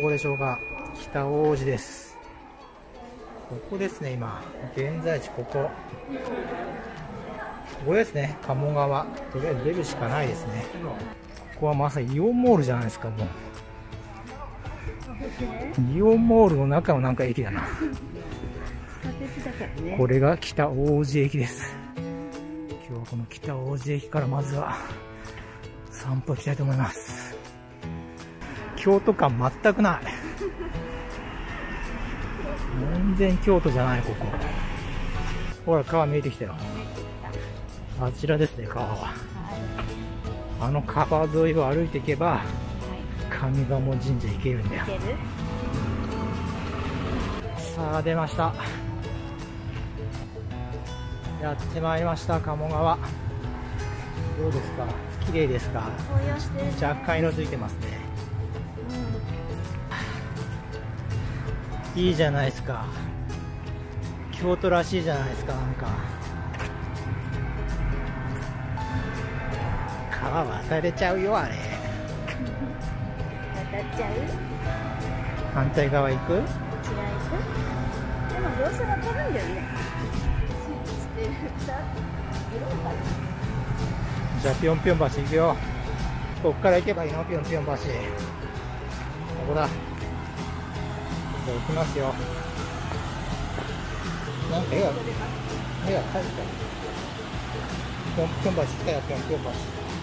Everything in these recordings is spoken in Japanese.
こでしょうか。北大路です。ここですね、今。現在地、ここですね、鴨川。とりあえず出るしかないですね。ここはまさにイオンモールじゃないですか、もう。イオンモールの中のなんか駅だな。これが北大路駅です。今日はこの北大路駅からまずは散歩行きたいと思います。京都感全くない。全然京都じゃない、ここ。ほら、川見えてきたよ。あちらですね、川は。あの川沿いを歩いていけば、上賀茂神社行けるんだよ。さあ、出ました。やってまいりました、鴨川。どうですか、綺麗ですか。若干色づいてますね。いいじゃないですか。京都らしいじゃないですか。なんか川渡れちゃうよ、あれ。 渡っちゃう。 反対側行く。 違う行く。でもどうせ渡るんだよね。 じゃあぴょんぴょん橋行くよ。こっから行けばいいの、ぴょんぴょん橋。ここだ。じゃあ行きますよ。なんか絵が描いてある。ぴょんぴょん橋来たよ、ぴょんぴょん橋。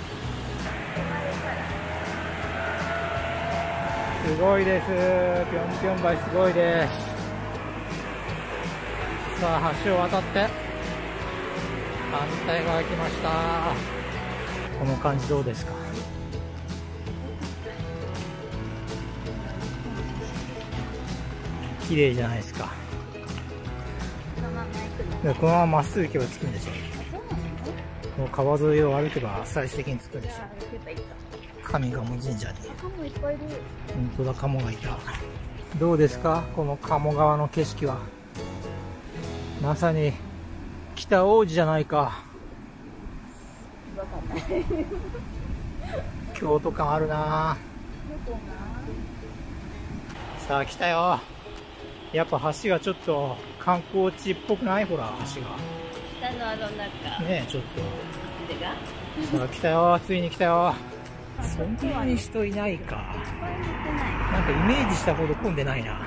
すごいです。ぴょんぴょん橋すごいです。さあ、橋を渡って反対側来ました。この感じどうですか。綺麗じゃないですか。このまままっすぐ行けば着くんでしょ。この川沿いを歩けば最終的に着くんでしょ。上賀茂神社に。本当だ、鴨がいた。どうですか、この鴨川の景色は。まさに北大路じゃないか。京都感あるな。さあ来たよ。やっぱ橋がちょっと観光地っぽくない？ほら、橋が下のあの中ねえ、ちょっと。さあ来たよ、ついに来たよ。そんなに人いないか。なんかイメージしたほど混んでないな。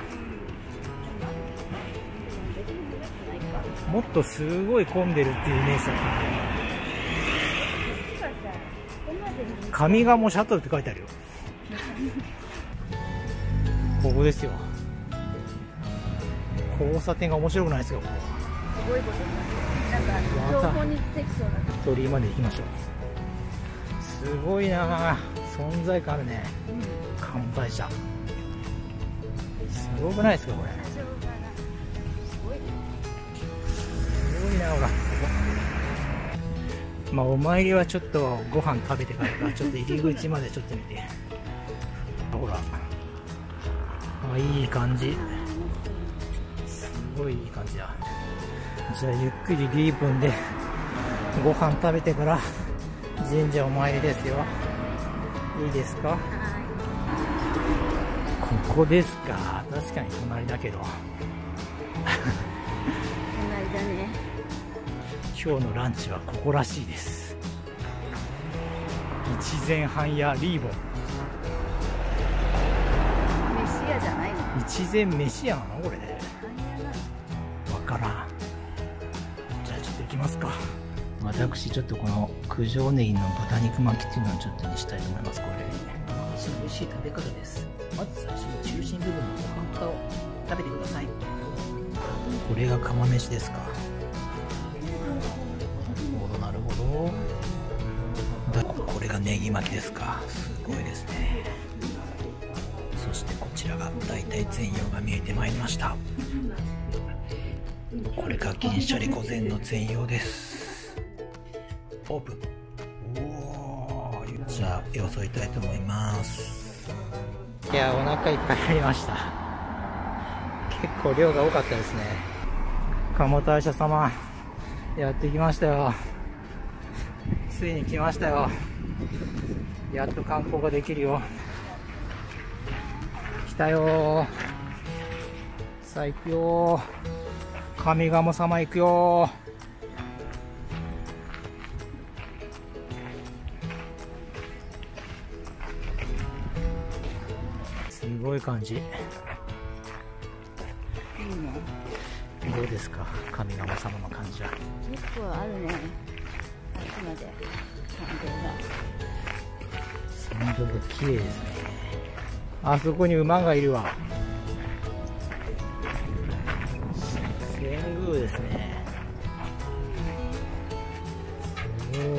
もっとすごい混んでるっていうイメージだった。上賀茂シャトルって書いてあるよ。ここですよ。交差点が面白くないですか、ここ。 すごいことになってる。なんか情報にできそうな。 鳥居まで行きましょう。すごいな、存在感あるね。乾杯車。すごくないですか、これ。すごいな、ほら。まあ、お参りはちょっとご飯食べてからか、ちょっと入り口までちょっと見て。ほら。あ、いい感じ。すごいいい感じだ。じゃあ、ゆっくりリーブンでご飯食べてから神社お参りですよ。いいですか？ここですか。確かに隣だけど。 隣だね。 今日のランチはここらしいです。一膳半屋リーボン。 飯屋じゃないの？ 一膳飯屋なのこれ。わからん。じゃあちょっと行きますか。私ちょっとこの九条ネギの豚肉巻きっていうのをちょっとにしたいと思います。これ美味しい食べ方です。まず最初に中心部分のおかんを食べてください。これが釜飯ですか。なるほど。これがネギ巻きですか。すごいですね。そしてこちらが大体全容が見えてまいりました。これが銀シャリ御前の全容です。オープン。じゃあよそいたいと思います。いや、お腹いっぱいありました。結構量が多かったですね。鴨大社様やってきましたよ。ついに来ましたよ。やっと観光ができるよ。来たよ。さあ行くよ。上賀茂様行くよ。すごい感じ。いいね。どうですか、上賀茂様の感じは。 結構あるね。あっちまで参道が綺麗ですね。あそこに馬がいるわ。遷宮ですね。すごい。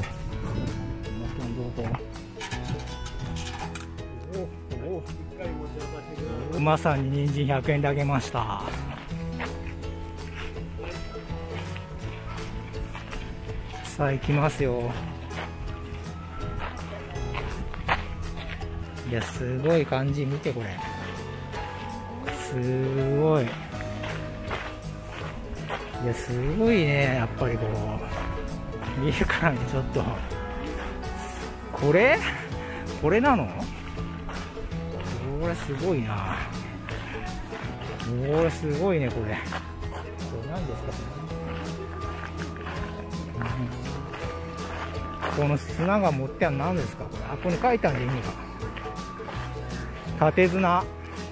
馬さんに人参100円であげました。さあ行きますよ。いや、すごい感じ。見てこれ。すごい。いや、すごいね。やっぱりこう見るからね、ちょっとこれなの？これすごいな。これすごいね。これ何ですか、この砂が持っては何ですかこれ。あ、ここに書いてあるんで意味が。縦綱。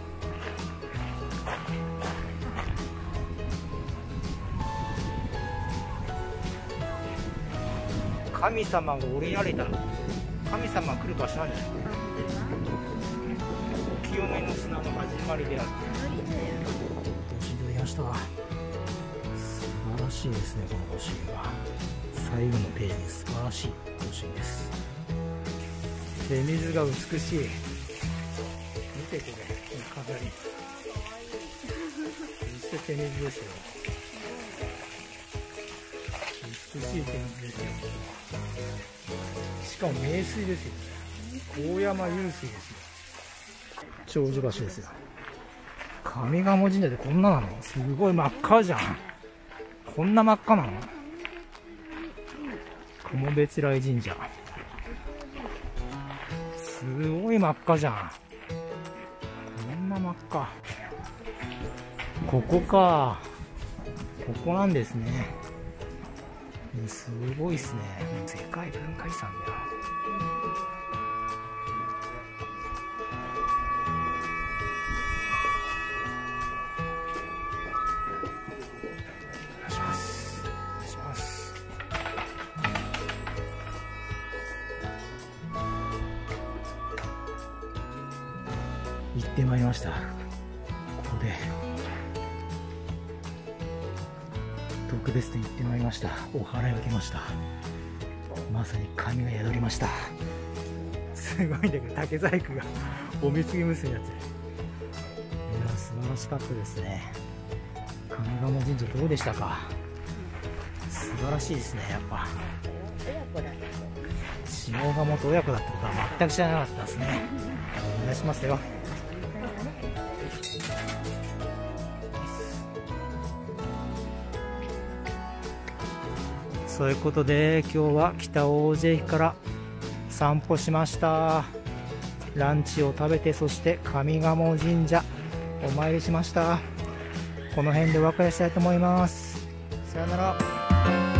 神様が降りられた。神様が来る場所なんじゃない？お清めの砂の始まりである。星取りました。素晴らしいですね、この星が。最後のページ、素晴らしい星です。で、水が美しい。見てこれ、この飾り。そして手水ですよ。美しい手水ですよ。しかも名水ですよ。大山湧水ですよ。長寿橋ですよ。上賀茂神社でこんななの？すごい真っ赤じゃん。こんな真っ赤なの？雲別来神社。すごい真っ赤じゃん。こんな真っ赤。ここか。ここなんですね。すごいっすね。世界文化遺産だよ。お願いします。お願いします。行ってまいりました。ここで特別展行ってまいりました。お祓いを受けました。まさに神が宿りました。すごいんだけど、竹細工がおみつぎ結びになってる。いや、素晴らしかったですね。上賀茂神社どうでしたか？素晴らしいですね。やっぱ下鴨と親子だってことは全く知らなかったですね。お願いしますよ。そういうことで今日は北大路駅から散歩しました。ランチを食べて、そして上賀茂神社お参りしました。この辺でお別れしたいと思います。さよなら。